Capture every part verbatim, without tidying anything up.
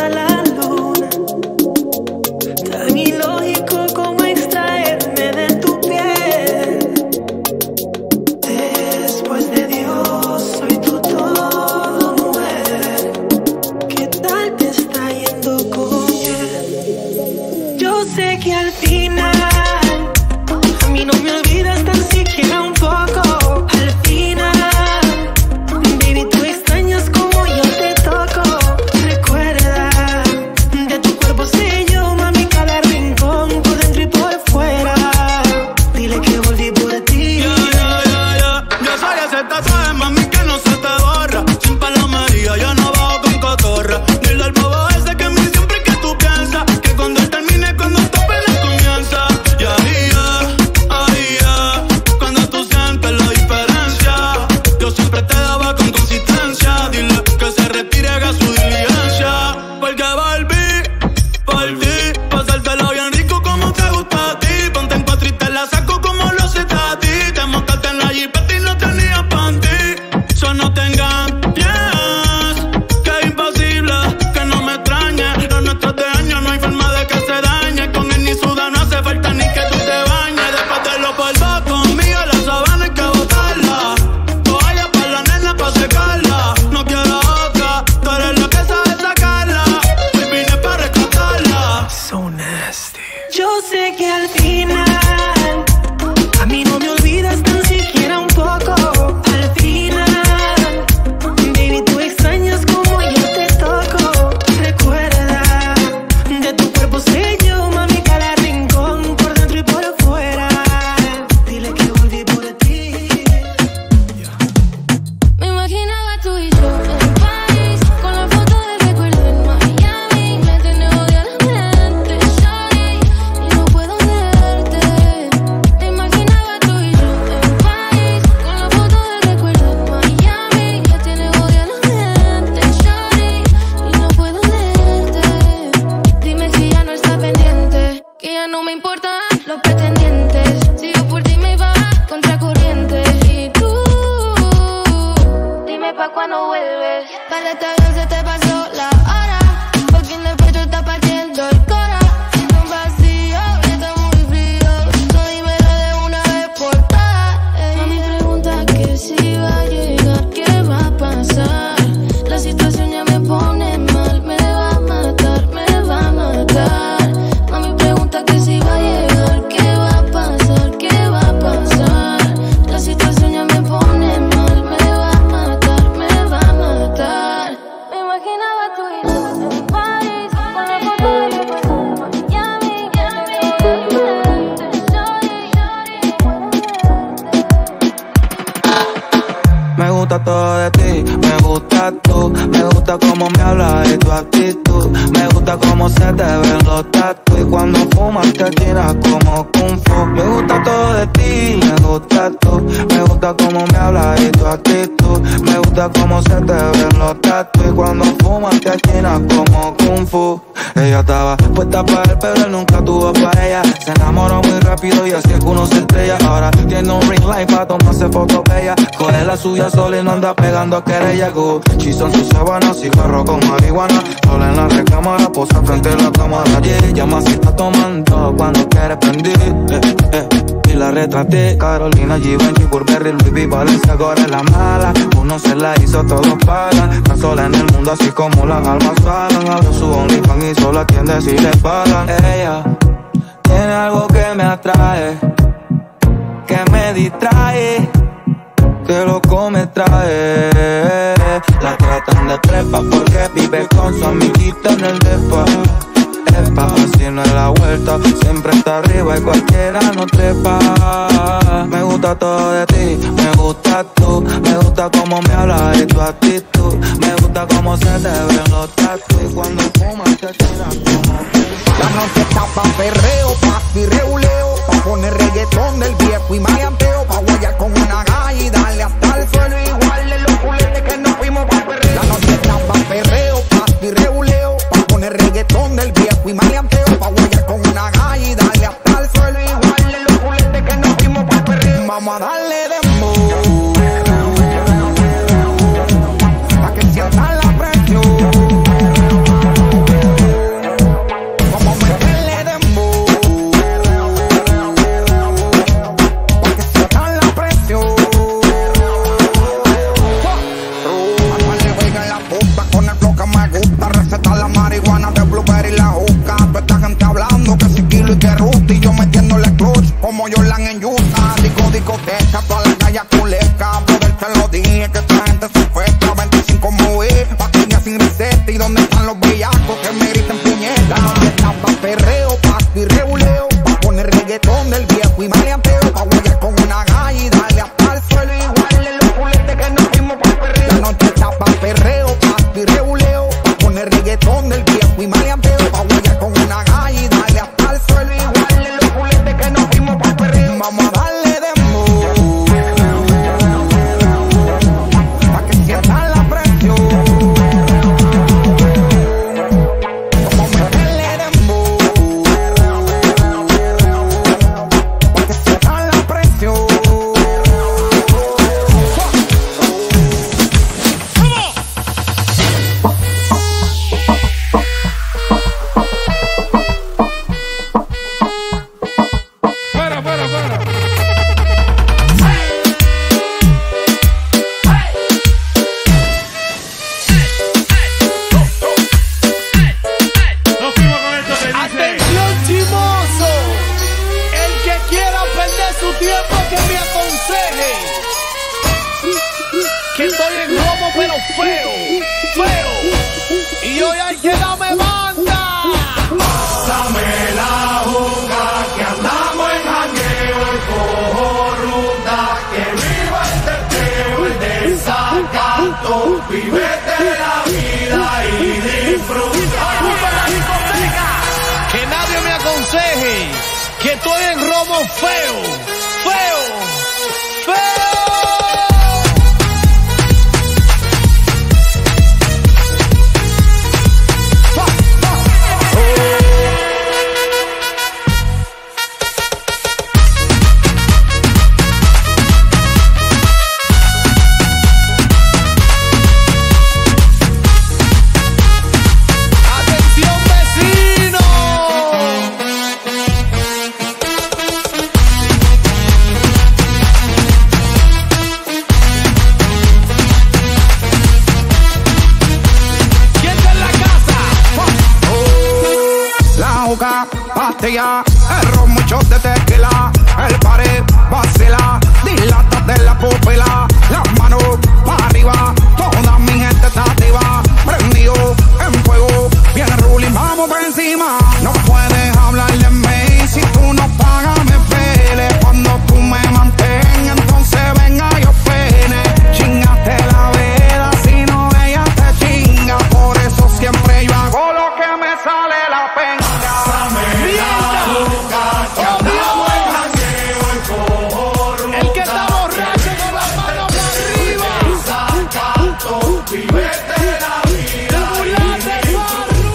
a la luna. Tan ilógico como extraerme de tu piel. Después de Dios soy tu todo, mujer. ¿Qué tal te está yendo con él? Yo sé que al final a mí no me olvidas tan siquiera un poco. Al final, baby, tú extrañas como yo te toco. Recuerda, de tu cuerpo sé yo, mami, cada rincón, por dentro y por fuera. Dile que volví por ti. Yeah, yeah, yeah, yeah. Yo soy ese tatuaje, mami, que no se te borra. Sin palomería, yo no bajo con cotorra. Dile al bobo ese que a mí siempre que tú piensas que cuando él termine, cuando tope la comienza. Yeah, yeah, ahí yeah. Cuando tú sientes la diferencia, yo siempre te daba con consistencia. Dile que se retire, haga su diligencia. Porque volví por ti, pasártelo bien rico como te gusta a ti. Ponte en cuatro y te la saco como lo hiciste a ti. Te montaste en la jipeta y no tenías panty. So no te engañes, que es imposible que no me extrañe. Lo nuestro de años no hay forma de que se dañe. Con él ni suda, no hace falta ni que tú te bañes. Después de lo polvos conmigo, la sabana hay que botarla. Toalla para la nena pa' secarla. No quiero otra, tú eres la que sabe sacarla. Hoy vine pa' rescatarla. So nasty. Yo sé que al final a mí no me olvidas tan siquiera un poco. Al final, baby, tú extrañas como yo te toco. Recuerda, de tu cuerpo sé yo, mami, cada rincón, por dentro y por fuera. Dile que volví por ti. Me imaginaba tú y yo en París, con la foto del recuerdo en Miami. Me tiene odia la mente, shawty, y no puedo verte. Me imaginaba tú y yo en París, con la foto del recuerdo en Miami. Me tiene odia la mente, shawty, y no puedo verte. Dime si ya no está pendiente, que ya no me importan los pretendientes. Si yo por ti me iba contracorriente. Y tú, dime pa' cuando vuelves. Para esta vez se te pasó la hora, porque en el pecho está partiendo el cora. Siento un vacío y está muy frío. So dímelo de una vez por todas. Ey. Mami pregunta que si va a llegar, qué va a pasar. La situación ya me pone mal, me va a matar, me va a matar. Mami pregunta que si va a llegar, qué va a pasar, qué va a pasar. La situación ya me pone mal, me va a matar, me va a matar. Me imaginaba tú y yo en París, con la foto de recuerdo en Miami. Ya te veo en mente, shawty, no puedo verte. Me gusta todo de ti, me gusta tú. Me gusta cómo me hablas y tu actitud. Me gusta cómo se te ven los tatu. Y cuando fumas te tiras como kung fu. Me gusta todo de ti, me gusta tú. Me gusta cómo me hablas y tu actitud. Me gusta cómo se te ven los tatu. Y cuando fumas te tiras como kung fu. Ella estaba puesta para él, pero él nunca tuvo para ella. Se enamoró muy rápido y así es que uno se estrella. Ahora tiene un ring light para tomarse fotos bellas. Coge la suya sola y no anda pegando a querella. Gucci son sus sábanas, cigarro con marihuana. Sola en la recámara, posa frente a la cámara. Yeah, llama si está tomando cuando quiere prender. Eh, eh. Y la retraté, Carolina, Givenchy, Burberry, Louis V, Valencia, ahora es la mala. Uno se la hizo, todos pagan. Está sola en el mundo así como las almas pagan. Abre su OnlyFans y solo atiende si le pagan. Ella tiene algo que me atrae, que me distrae, que loco me trae. La tratan de prepa porque vive con su amiguita en el depa. Epa, así no es la vuelta, siempre está arriba y cualquiera no trepa. Me gusta todo de ti, me gusta tú. Me gusta cómo me hablas y tu actitud. Me gusta cómo se te ven los tatu. Y cuando fumas te tiras como la noche está pa' perreo, pa' firreuleo, pa' poner reggaetón del viejo y maleanteo, pa' guayar con una galla y darle hasta el suelo. Igual de los culetes que nos fuimos pa' perreo. La noche está pa' perreo, pa' firreuleo, pa' poner reggaetón del viejo y maleanteo, pa' guayar con una galla y darle hasta el suelo. Igual de los culetes que nos fuimos pa' perreo. Vamos a darle dembow, pa' que sientan la presión. bellaco que me griten puñeta. La noche está pa' perreo, pasto y reguleo, pa' poner reggaetón del viejo y maleanteo, pa' guayar con una galla y darle hasta el suelo, igual en los culetes que nos fuimos pa' perreo. La noche está pa' perreo, pasto y reguleo, pa' poner reggaetón del viejo y maleanteo, pa' guayar con una galla y darle hasta el suelo, igual en los culetes que nos fuimos pa' perreo. Vamos a darle dembow, pa' que sientan la presión. Vamos a meterle dembow, pa' que sientan la presión. Para, para, para. Nos fuimos con esto que dice. Atención, chimoso. El que quiera perder su tiempo que me aconseje. Que estoy en romo pero feo, feo. Y hoy hay que darme banda. Pásame la juga que andamos en jangueo y cojo ruta. Que viva el teteo, el desacato. Vívete la vida y disfruta. Que nadie me aconseje que estoy en romo feo, feo, feo. Atención, vecino. ¿Quién está en la casa? La juca, pastilla, el ron, muchos de tequila, el pared, vacila, dilatas de la pupila, las manos para arriba, toda mi gente está activa, prendido en fuego, viene ruling, vamos por encima, no puedes hablar de mí, si tú no pagas me pele, cuando tú me mantengas, entonces venga yo pene, chingate la vela, si no ella te chinga, por eso siempre yo hago lo que me sale la penga. El que está borracho con las manos arriba. Vivete la vida. Burlate, Farru.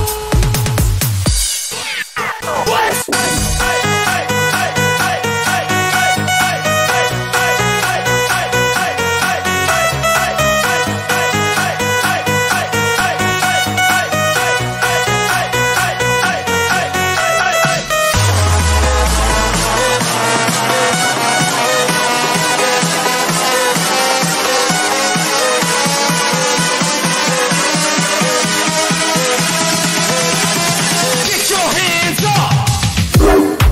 Get your hands up.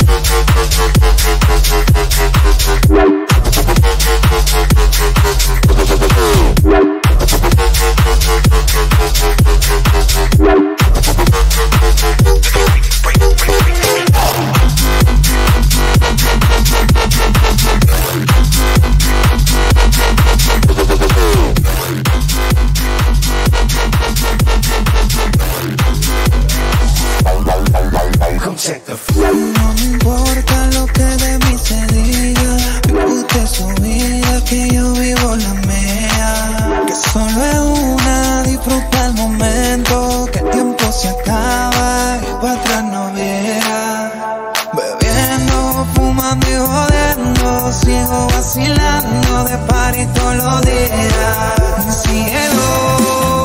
No me importa lo que de mí se diga, vive usted su vida, que yo vivo la mía. Que solo es una, disfruta el momento, que el tiempo se acaba y para atrás no viera. Bebiendo, fumando y jodiendo, sigo vacilando de party todos los días. Cielo.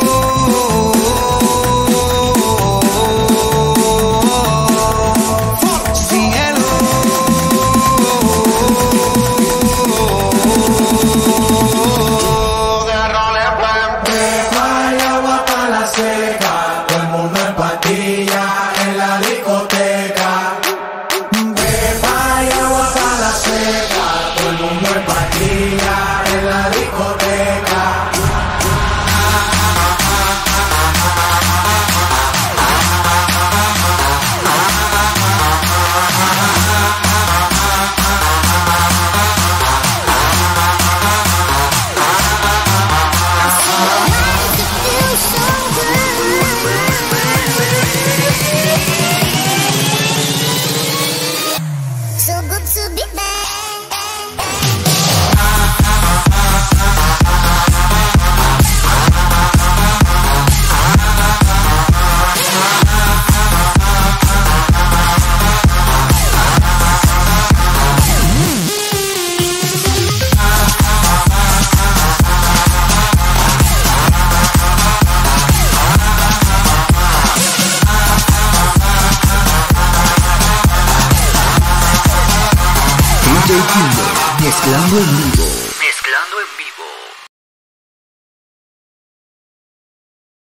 D J Killer, mezclando en vivo.